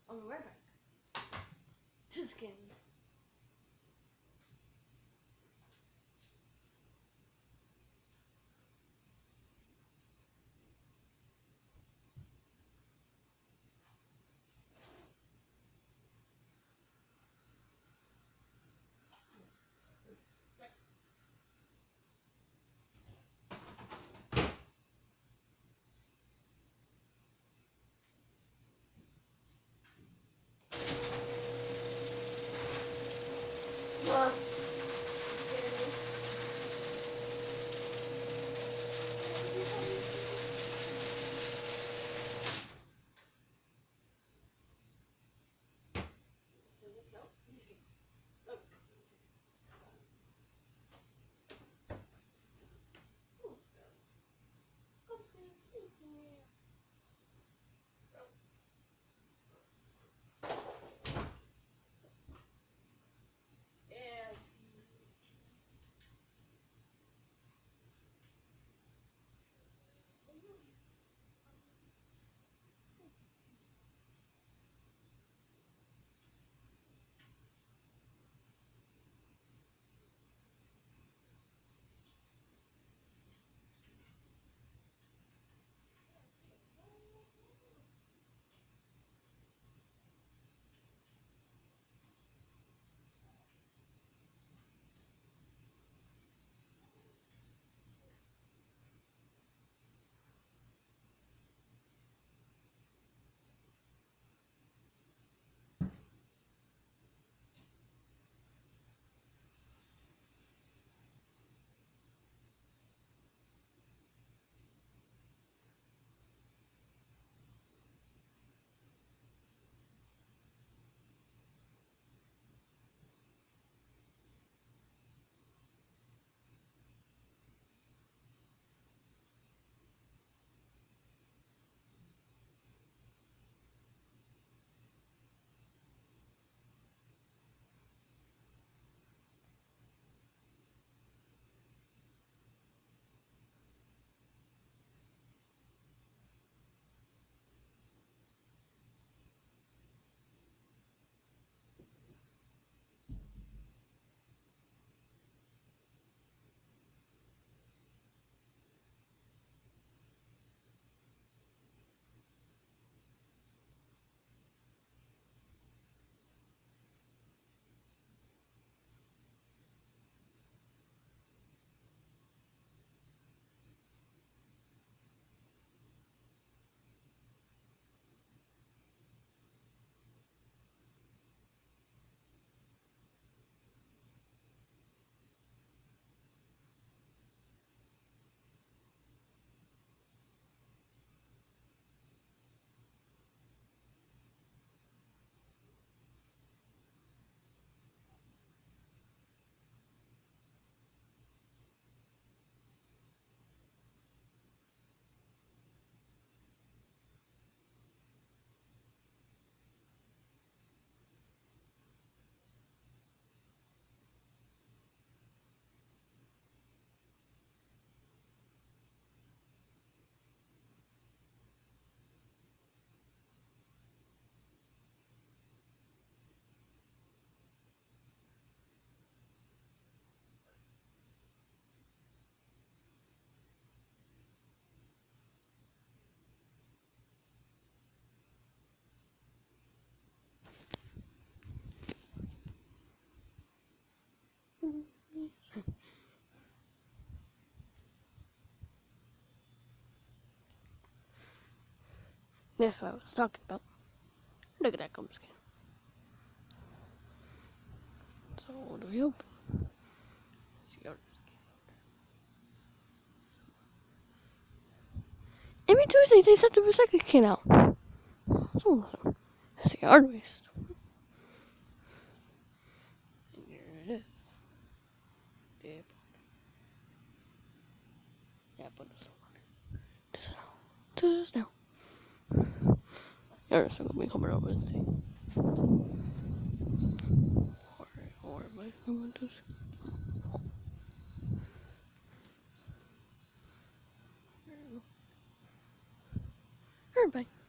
I'll be right back. Just kidding. What? That's what I was talking about. Look at that gum skin. So what do we open? See our skin. Every Tuesday they set the recycling can out. So awesome. That's the yard waste. And here it is. There. Yeah, put this on it. This now. You're just gonna be coming over this thing. Or am I coming to see? Alright, bye.